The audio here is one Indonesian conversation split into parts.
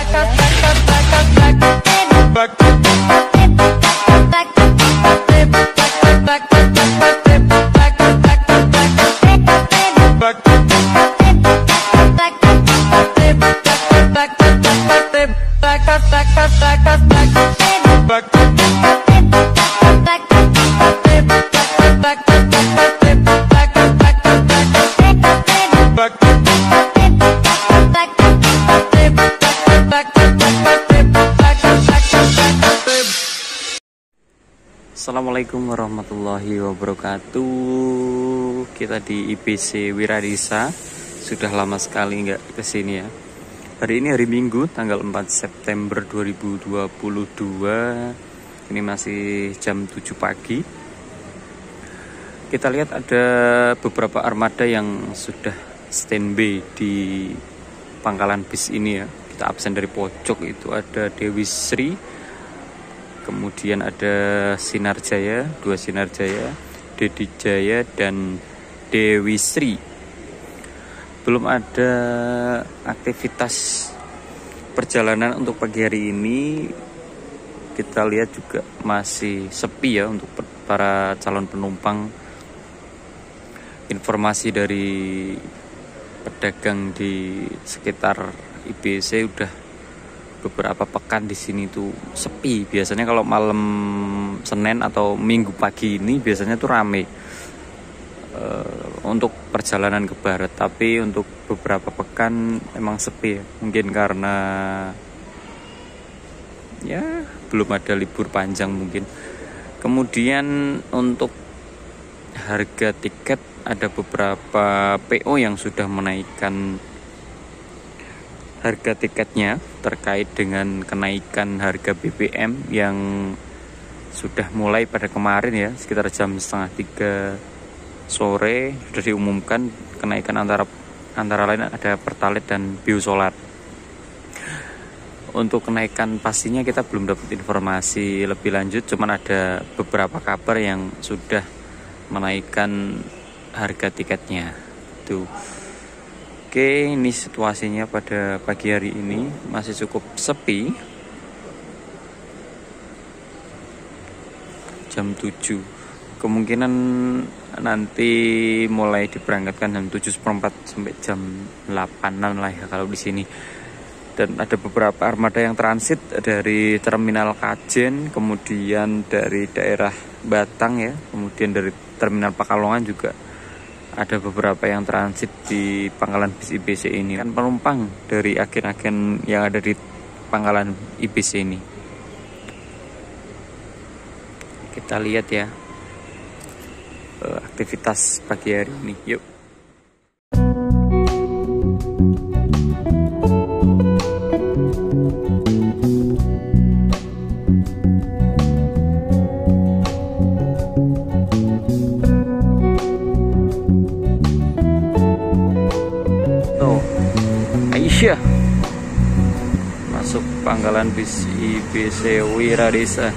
Assalamualaikum warahmatullahi wabarakatuh. Kita di IBC Wiradisa. Sudah lama sekali nggak kesini ya. Hari ini hari Minggu tanggal 4 September 2022. Ini masih jam 7 pagi. Kita lihat ada beberapa armada yang sudah standby di pangkalan bis ini ya. Kita absen dari pojok itu ada Dewi Sri, kemudian ada Sinar Jaya, 2 Sinar Jaya, Dedi Jaya, dan Dewi Sri. Belum ada aktivitas perjalanan untuk pagi hari ini. Kita lihat juga masih sepi ya untuk para calon penumpang. Informasi dari pedagang di sekitar IBC udah beberapa pekan di sini tuh sepi. Biasanya kalau malam Senin atau Minggu pagi ini biasanya tuh rame untuk perjalanan ke barat, tapi untuk beberapa pekan emang sepi ya. Mungkin karena ya belum ada libur panjang mungkin. Kemudian untuk harga tiket ada beberapa PO yang sudah menaikkan harga tiketnya terkait dengan kenaikan harga BBM yang sudah mulai pada kemarin ya, sekitar jam 2:30 sore sudah diumumkan kenaikan antara lain ada Pertalite dan Biosolar. Untuk kenaikan pastinya kita belum dapat informasi lebih lanjut, cuman ada beberapa kabar yang sudah menaikkan harga tiketnya tuh. Oke, ini situasinya pada pagi hari ini masih cukup sepi. Jam 7. Kemungkinan nanti mulai diberangkatkan jam 7:04 sampai jam 8-an lah ya kalau di sini. Dan ada beberapa armada yang transit dari Terminal Kajen, kemudian dari daerah Batang ya, kemudian dari Terminal Pekalongan juga ada beberapa yang transit di pangkalan bis IBC ini. Kan penumpang dari agen-agen yang ada di pangkalan IBC ini. Kita lihat ya aktivitas pagi hari ini. Yuk. Aisyah masuk pangkalan bis IBC Wiradisa.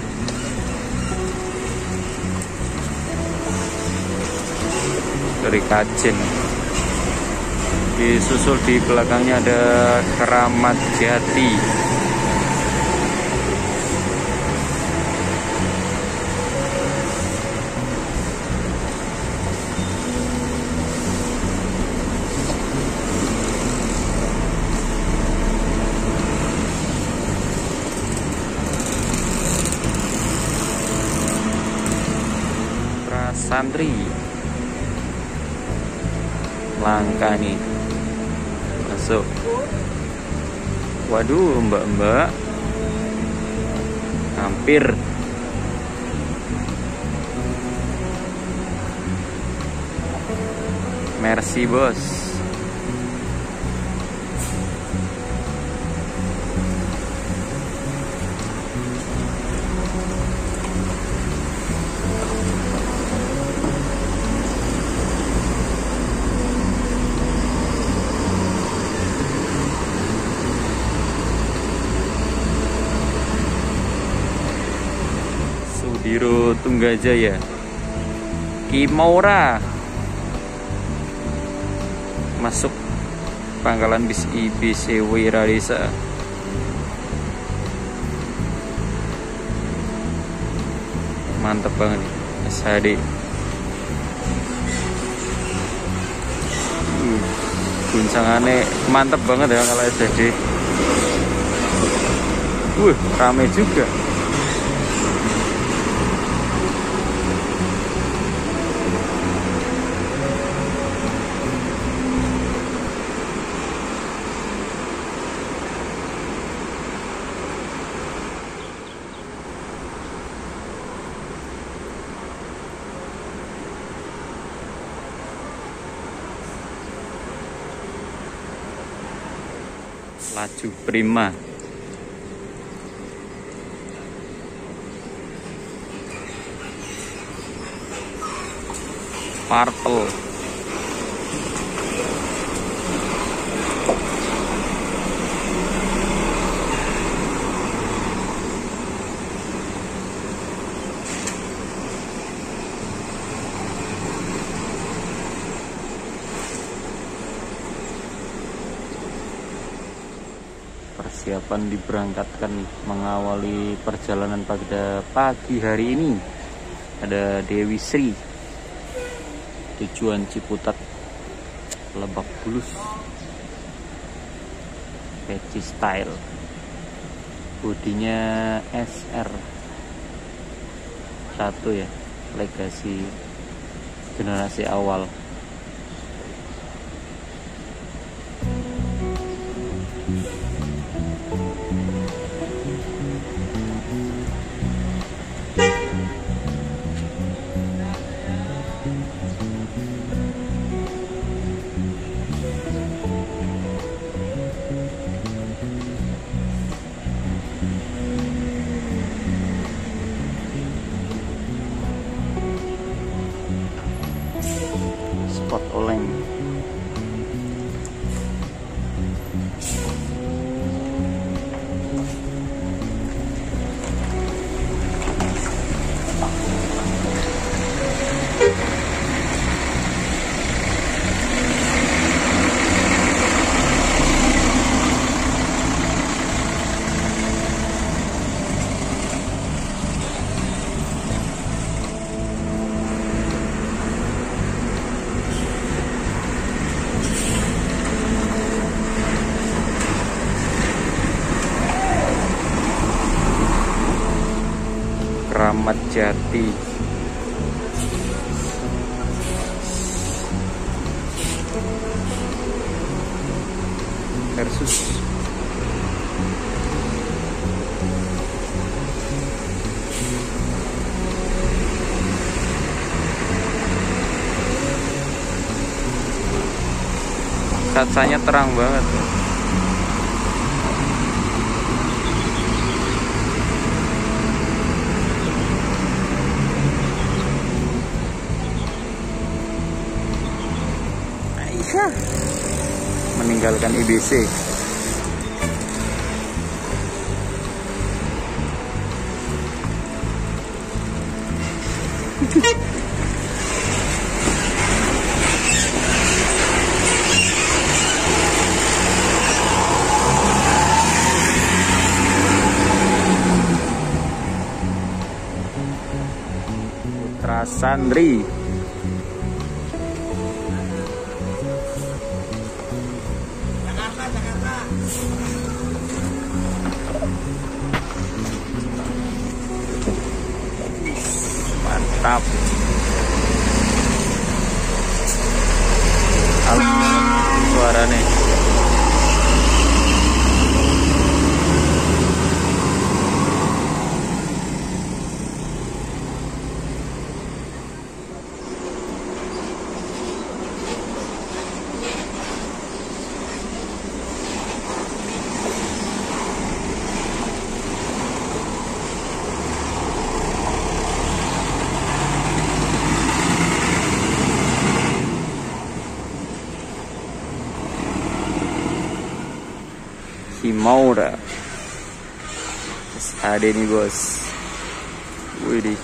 Dari Kajen. Disusul di belakangnya ada Keramat Jati. Santri langka nih masuk. Waduh, mbak-mbak hampir. Merci bos. Biro Tunggajaya, Kimaura masuk pangkalan bis IBC Wiradisa. Mantep banget nih SHD. Guncangannya mantep banget ya kalau SHD. Rame juga. Laju Prima. Purple. Persiapan diberangkatkan mengawali perjalanan pada pagi hari ini. Ada Dewi Sri, tujuan Ciputat, Lebak Bulus, Peci Style, bodinya SR1 ya, legasi generasi awal. Spot oleng. Kramat Jati. Versus kacanya terang banget. Meninggalkan IBC. Putra Sandri. Mantap. Suaranya. Himaura. Ada nih bos. Widih.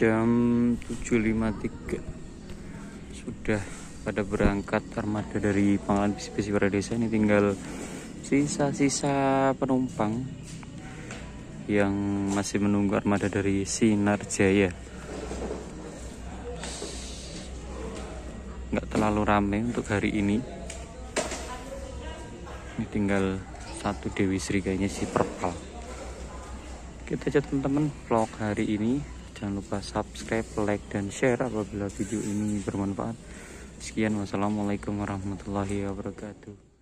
jam 7.53 sudah pada berangkat armada dari Pangkalan Bis Wara Desa. Ini tinggal sisa-sisa penumpang yang masih menunggu armada dari Sinar Jaya. Nggak terlalu ramai untuk hari ini. Ini tinggal satu Dewi Sri, kayaknya si Perpal. Kita aja teman-teman vlog hari ini. Jangan lupa subscribe, like, dan share apabila video ini bermanfaat. Sekian, wassalamualaikum warahmatullahi wabarakatuh.